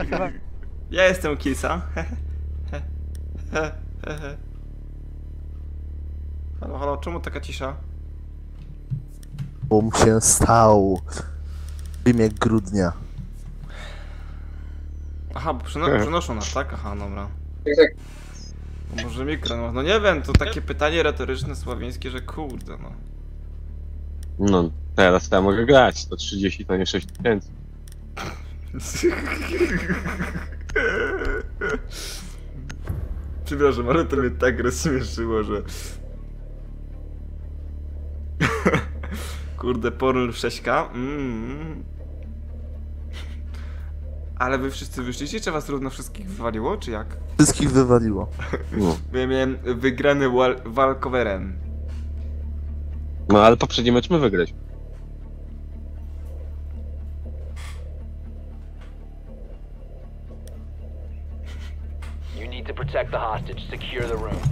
Ja jestem Kisa. Halo, halo, czemu taka cisza? Bum się stał. Bieg grudnia. Aha, bo przenoszą nas, tak? Aha, dobra. Może mikro, no nie wiem, to takie pytanie retoryczne sławińskie, że kurde, no. No, teraz ja mogę grać, 130 to nie 6000. Przepraszam, ale to mnie tak rozśmieszyło, że... Kurde, pornol w 6K? Ale wy wszyscy wyszliście, czy was równo wszystkich wywaliło, czy jak? Wszystkich wywaliło. No. Bo ja miałem wygrany walkowerem. No ale poprzedni mecz my wygraliśmy. You need to protect the hostage. Secure the room.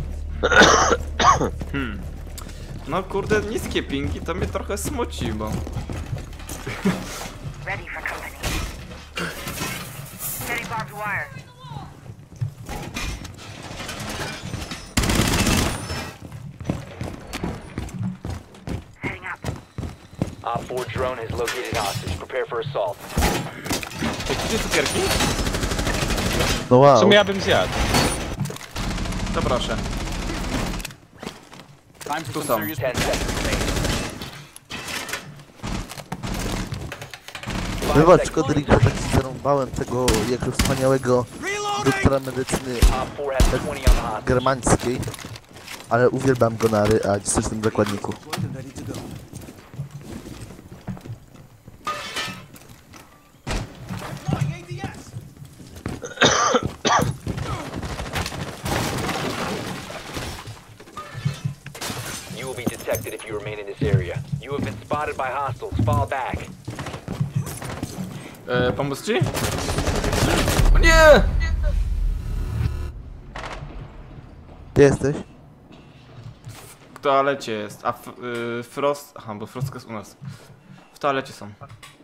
No kurde, niskie pingi to mnie trochę smuci, bo... Ready for company. Setting barbed wire. Heading up. Op 4 drone has located hostage. Prepare for assault. Chcecie cukierki? No W wow. sumie ja bym zjadł. To proszę. Tu są. 10 seconds remaining. Wybacz Kodrika, tak się zarąbałem tego jako wspaniałego doktora medycyny Op 4 has 20 on the hostage. germańskiej. Ale uwielbiam go na realistycznym zakładniku. You will be detected if you remain in this area. You have been spotted by hostiles. Fall back. Pomóc ci? O nie! Gdzie jesteś? W toalecie jest, a Frost... Aha, bo Frost jest u nas. W toalecie są.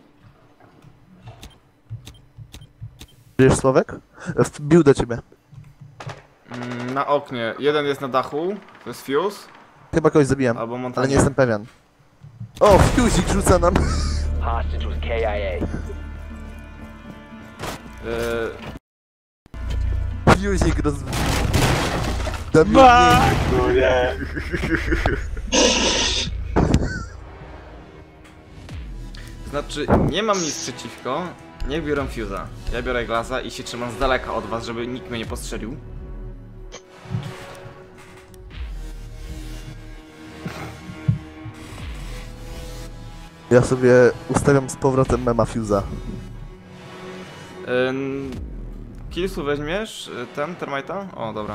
Żyjesz, Sławek? Wbił do ciebie. Na oknie. Jeden jest na dachu, to jest Fuse, Chyba kogoś zabijam, albo ale montażer. nie jestem pewien. O, Fuzik rzuca nam. Hostage was KIA. Fuzik Damian. No nie. Znaczy, nie mam nic przeciwko, niech biorą Fuse'a. Ja biorę Glaza i się trzymam z daleka od was, żeby nikt mnie nie postrzelił. Ja sobie ustawiam z powrotem mema Fuse'a. Killsu weźmiesz ten, termite'a? O, dobra.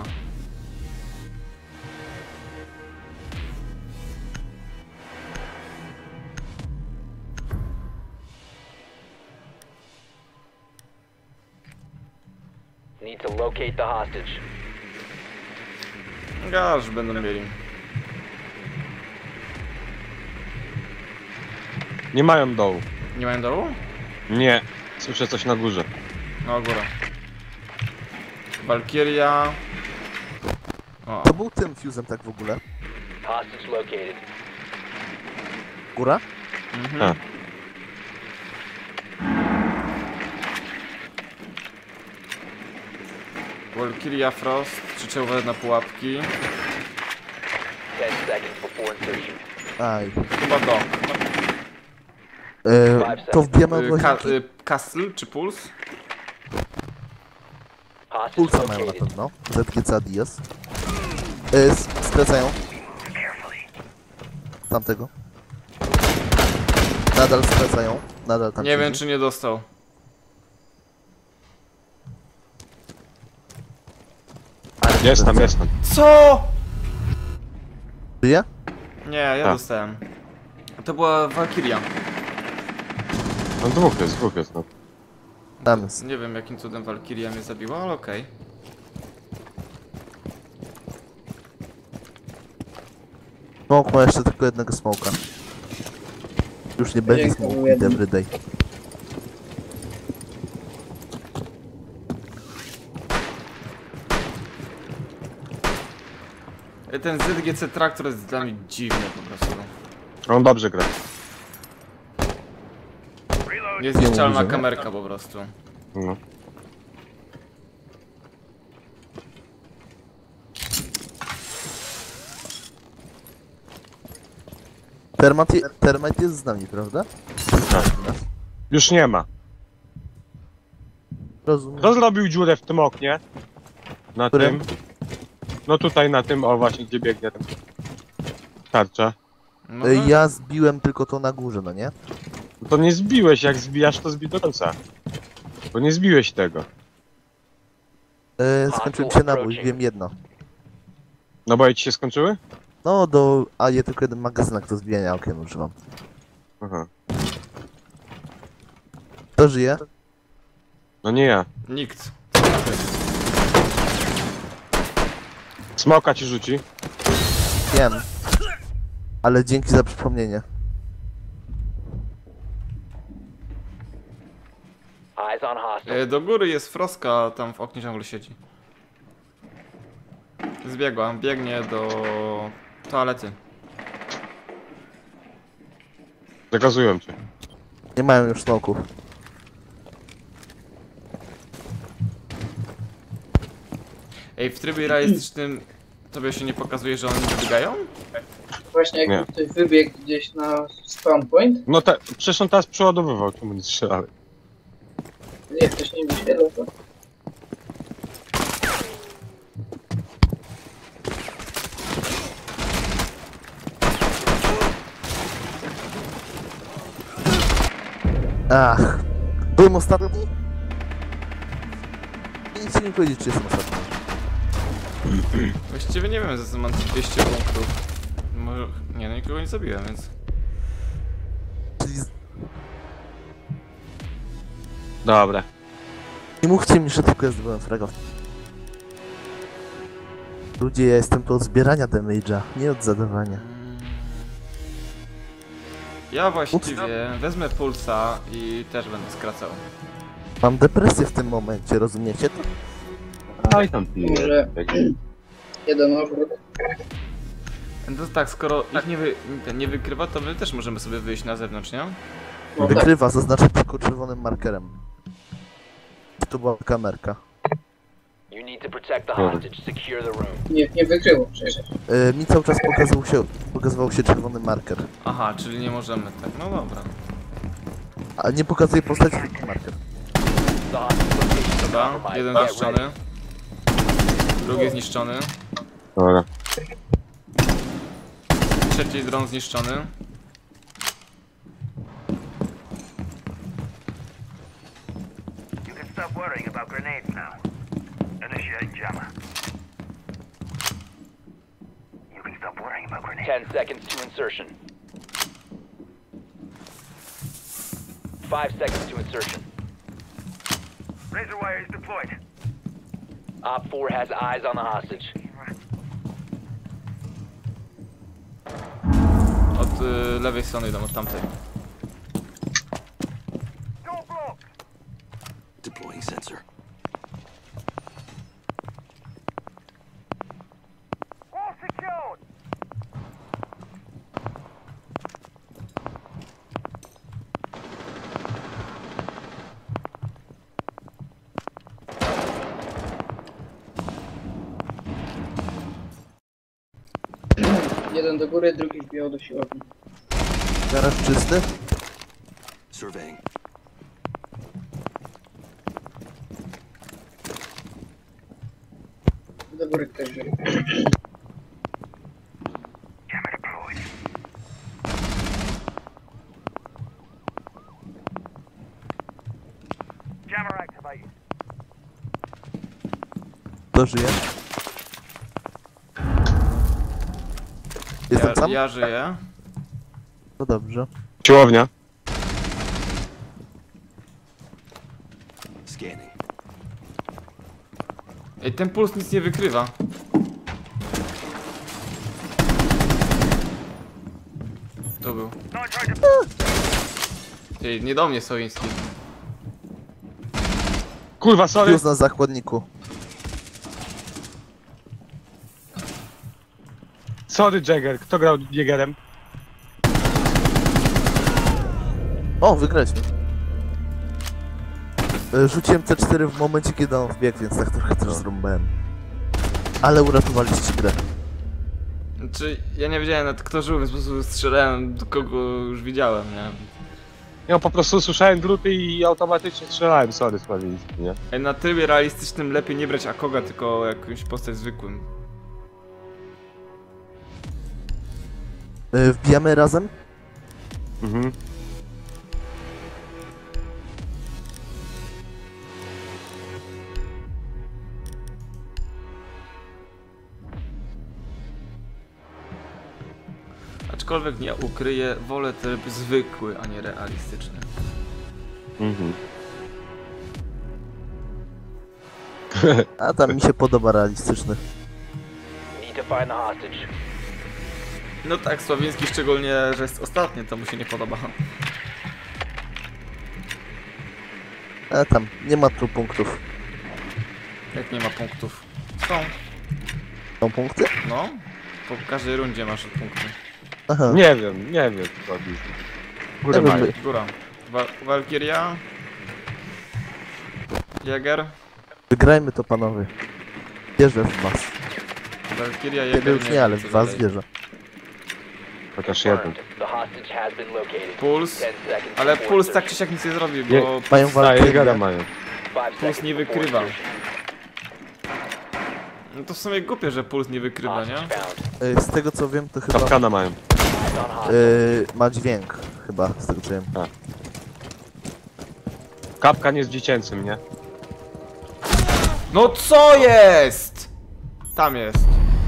Need to locate the hostage. Gaż będą mieli. Nie mają dołu. Nie mają dołu? Nie. Słyszę coś na górze. No, góra. Valkyria. O, To był tym Fuse'em tak w ogóle. Hostage located. Góra? A. Valkyria, Frost, krzyczę uważaj na pułapki. 10 seconds before insertion. Aj. Chyba do. To wbijamy od łazienki? Castle czy Puls? Hostage Pulsa mają na located. pewno. ZGC Diaz. Skracają. Tamtego. Nadal skracają. Nadal tam Nie wiem siedzi. czy nie dostał. Jestem, jestem. Co? Żyje? Nie, ja A. dostałem. To była Valkyria. No dwóch jest, no. Tam jest. Nie wiem jakim cudem Valkyria mnie zabiła, ale okej. Smoke ma jeszcze tylko jednego smoka. Już nie będzie smoke every day. Ten ZGC Traktor jest dla mnie dziwny po prostu. On dobrze gra. Niezniszczalna mówię, kamerka po prostu. No. Termite jest z nami, prawda? Tak. Już nie ma. Rozumiem. Kto zrobił dziurę w tym oknie? Na Którym? tym. No tutaj na tym, o właśnie, gdzie biegnie ten. Tarcza. No, Ja zbiłem tylko to na górze, no nie? No to nie zbiłeś, jak zbijasz, to zbij do końca. Bo nie zbiłeś tego. Skończył mi się nabój, wiem jedno. Naboje ci się skończyły? No, a ja tylko jeden magazynek do zbijania okien używam. Aha. Kto żyje? No nie ja. nikt. Smoka ci rzuci. Wiem. Ale dzięki za przypomnienie. Eyes on hostile. Do góry jest Froska, tam w oknie ciągle siedzi. Zbiegła, biegnie do toalety. Zakazują cię. Nie mają już smoków. Ej, w trybie realistycznym tobie się nie pokazuje, że oni wybiegają? Właśnie Nie. jakby ktoś wybiegł gdzieś na spawn point, No przecież on teraz przeładowywał, czemu nie strzelali? nie, ktoś nie wyświetlał to. Ach. Byłem ostatni? Nic ci nie powiedzieć, czy jestem ostatni. Właściwie nie wiem, że mam 200 punktów. Może... Nie, no nikogo nie zabiłem, więc... Czyli Dobra. nie mówcie mi, że tylko ja zdobyłem fraga. Ludzie, ja jestem tu od zbierania damage'a, nie od zadawania. Ja właściwie wezmę pulsa i też będę skracał. Mam depresję w tym momencie, rozumiecie to? Aj tam pije. Może jeden obrót. No tak, skoro ich nie wykrywa, to my też możemy sobie wyjść na zewnątrz, nie? No tak, Wykrywa, zaznaczę tylko czerwonym markerem. To była kamerka. You need to protect the hostage. Secure the room. nie wykryło przecież. Mi cały czas pokazywał się czerwony marker. Aha, czyli nie możemy tak, no dobra. A nie pokazuje postaci, tylko marker. The hostage location is Dobra, compromised. jeden Get ready. zniszczony. Drugi zniszczony. Dobra. Trzeci dron zniszczony. You can stop worrying about grenades now. Initiate jammer. You can stop worrying about grenades. 10 seconds to insertion. 5 seconds to insertion. Razor wire is deployed. Op 4 has eyes on the hostage. Od lewej strony idą, od tamtej. Door blocked. Deploying sensor. All secured. Jeden do góry, drugi wbijał do siłowni. Garaż czysty? Surveying. Do góry ktoś żyje. Jammer deployed. Jammer activated. Kto żyje? Jestem sam? Ja żyję. No dobrze. Siłownia. Scanning. Ej, ten puls nic nie wykrywa. To był. Not trying to. Ej, nie do mnie Sowiński. Kurwa, sorry. Już na zakładniku. Sorry, Jagger. Kto grał Jägerem? O, wygraliśmy. Rzuciłem C4 w momencie, kiedy on wbiegł, więc tak trochę też zrąbałem. Ale uratowaliście grę. Znaczy, ja nie wiedziałem nawet kto żył, więc po prostu strzelałem do kogo już widziałem, nie? Ja po prostu słyszałem druty i automatycznie strzelałem. Sorry, Sławiński, nie? Ej, na trybie realistycznym lepiej nie brać Akoga, tylko jakąś postać zwykłym. Wbijamy razem? Mhm. Aczkolwiek nie ukryję, wolę tryb zwykły, a nie realistyczny. Mhm. A tam mi się podoba realistyczny. Need to find the hostage. No tak, Sławiński szczególnie, że jest ostatni, to mu się nie podoba. A tam, nie ma tu punktów. Jak nie ma punktów. Są. Są punkty? No. Po każdej rundzie masz punkty. Aha. Nie wiem, Sławiński. Górę Nie wiem, mają. Góra. Walkiria. Jäger. Wygrajmy to, panowie. Wierzę w was. Walkiria, Jäger. Ciebie już nie, ale co w was dalej. wierzę. Chociaż jeden. The hostage has been located. Puls. 10 seconds Ale before Puls tak czy insertion. siak nic nie zrobi, Nie. bo Mają A, walkę. Jägera mają. 5 Puls seconds nie before wykrywa. insertion. No to w sumie głupie, że Puls nie wykrywa, nie? Hostage found. Z tego co wiem, to chyba Kapkana mają. On hostage. ma dźwięk. Chyba, z tego co wiem. Kapkan jest dziecięcym, nie? No co jest? Tam jest.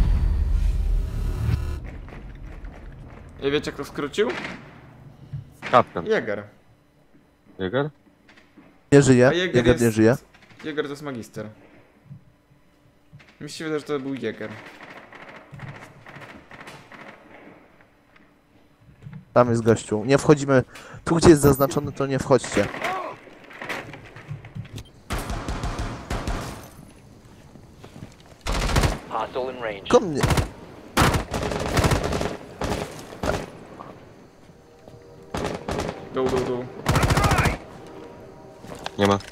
I wiecie kto skrócił? Kapkan. Jäger. Jäger? Nie żyje, A Jäger Jäger jest... nie żyje. Jäger to jest magister. Mi się wydaje, że to był Jäger. Tam jest gościu. Nie wchodzimy. Tu gdzie jest zaznaczony, to nie wchodźcie. Hostile in range. Kom mnie. Dół. Nie ma.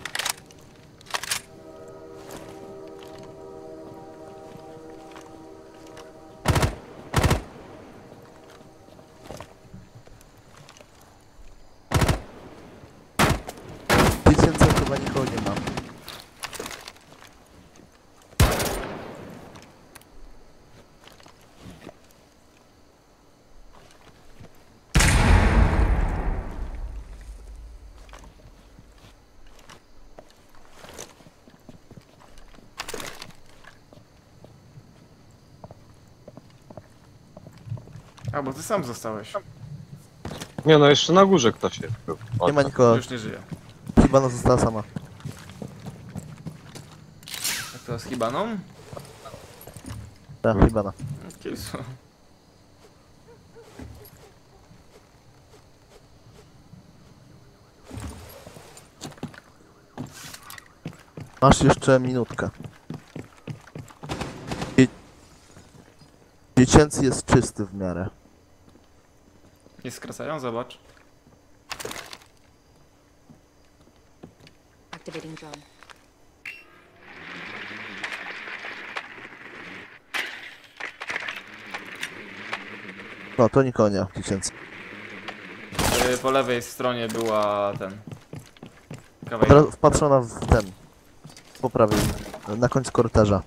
Dziecięce chyba nikogo nie ma. A, bo ty sam zostałeś. Nie no, jeszcze na górze ktoś jest. Był. O, Nie ma tak. nikogo. Już nie żyje. Hibana została sama. Jak to z Hibaną? Tak, Hibana. Kilsu. Masz jeszcze minutkę. Dziecięcy jest czysty w miarę. Nie skracają? Zobacz. Activating drone. No to nikogo nie, dziecięcy. Po lewej stronie była ten... Kawałek. Wpatrzona w ten. Po prawej, na końcu korytarza.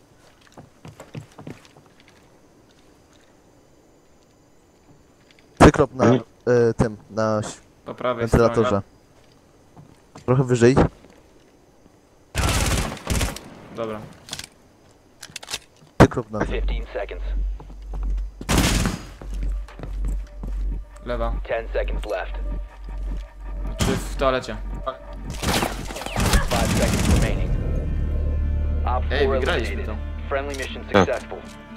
Cyklop na tym, na Po prawej wentylatorze. stronie. Trochę wyżej. Dobra. Cyklop na tym. 15 seconds. Lewa. 10 seconds left. Czy w toalecie. 5 seconds remaining. Op 4 Ej, wygraliśmy eliminated. to. Friendly mission Tak. successful.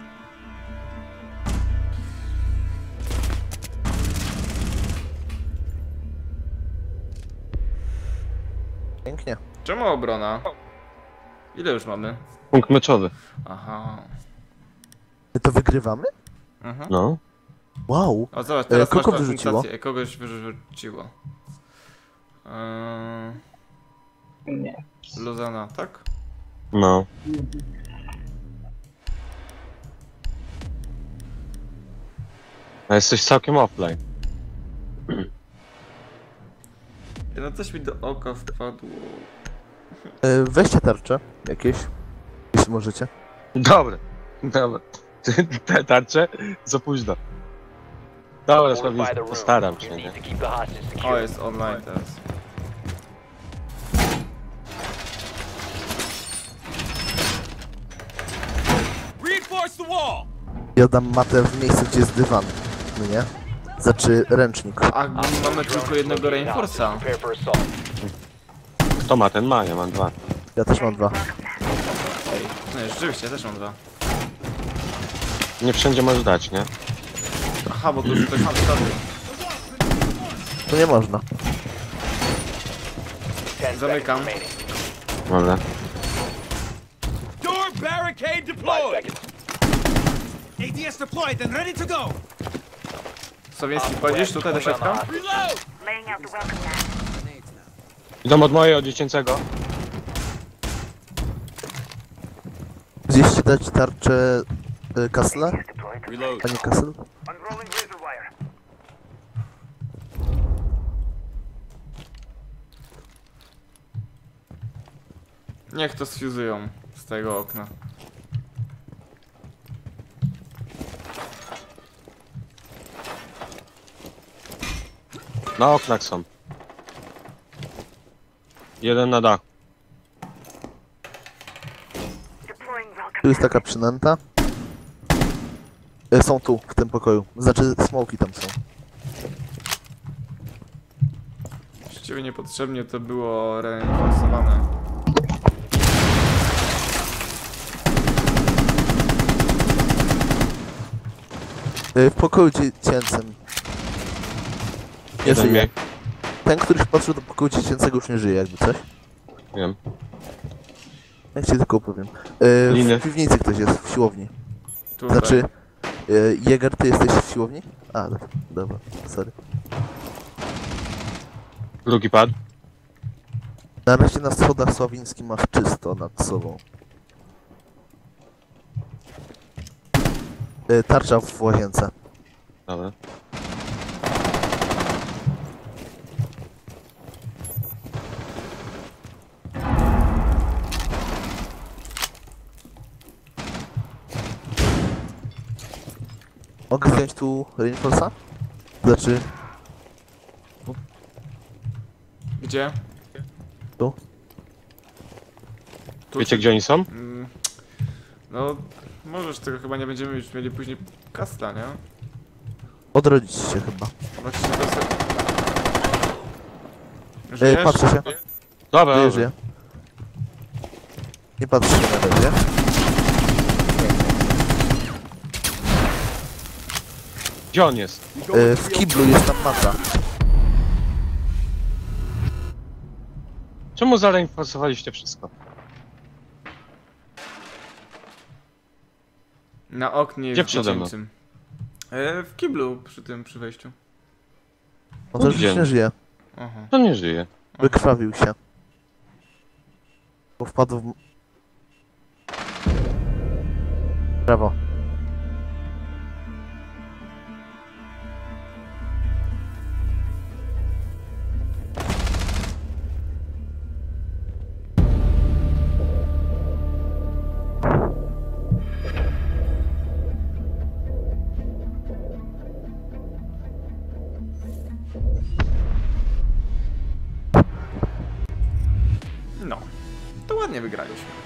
Pięknie. Czemu obrona? Ile już mamy? Punkt meczowy. Aha. To wygrywamy? Mhm. No. Wow. O, zobacz, teraz kogo masz wyrzuciło? konfrontację. Kogoś wyrzuciło. Nie. Luzana, tak? No. A jesteś całkiem offline. No coś mi do oka wpadło. Weźcie tarcze jakieś, jeśli możecie. Dobra. Dobra. Te tarcze za późno. Dobra, Fortify the Sławik, room. postaram You się, need nie? to keep the hostage O, secure. jest online teraz. Ja dam matę w miejscu, gdzie jest dywan. No nie? Znaczy ręcznik. A mamy tylko jednego reinforca. Prepare for assault. Kto ma ten ma? Ja mam 2. Ja też mam 2. No rzeczywiście, też mam 2. Nie wszędzie możesz dać, nie? Aha, bo tu już ktoś wystawił. To nie można. 10 Zamykam. seconds remaining. Dobra. Door barricade 5 deployed. seconds. ADS deployed and ready to go. Słowiański, wchodzisz tutaj do środka? Reload. Laying out the welcome mat. Idą od mojej, od dziecięcego. Gdzieś dać tarczę Kassla? Deployed. Panie Kassel? Unrolling razor wire. Niech to sfuzują z tego okna. Na oknach są. Jeden na dachu. Deploying welcome. Tu jest taka przynęta. Są tu, w tym pokoju. Znaczy smoki tam są. Właściwie niepotrzebnie to było reinforsowane. W pokoju dziecięcym. Nie Jeden żyje. mnie. Ten, który podszedł do pokoju dziecięcego już nie żyje, jakby coś. Wiem. Jak ci tylko powiem. Liny. W piwnicy ktoś jest, w siłowni. Tutaj. Znaczy, Jäger, ty jesteś w siłowni? A, dobra, sorry. Drugi pad. Na razie na schodach Sławiński masz czysto nad sobą. Tarcza w łazience. Dobra. Mogę wziąć tu reinforsa? Znaczy, Gdzie? tu? Tu Wiecie czy- gdzie oni są? No, możesz, tego chyba nie będziemy już mieli później kasta, nie? Odrodzić się chyba. Właśnie to sobie... Żyjesz? Patrzę się. Dobra, Żyje, dobra. żyje. Nie patrzę się na razie. Gdzie on jest? W kiblu jest tam mata. Czemu zareinforsowaliście wszystko? Na oknie Gdzie jest przede mną? dziecięcym. W kiblu przy wejściu. On też już Idziemy. nie żyje. Aha. To nie żyje. Wykrwawił się. Bo wpadł w... Brawo. No. To ładnie wygraliśmy.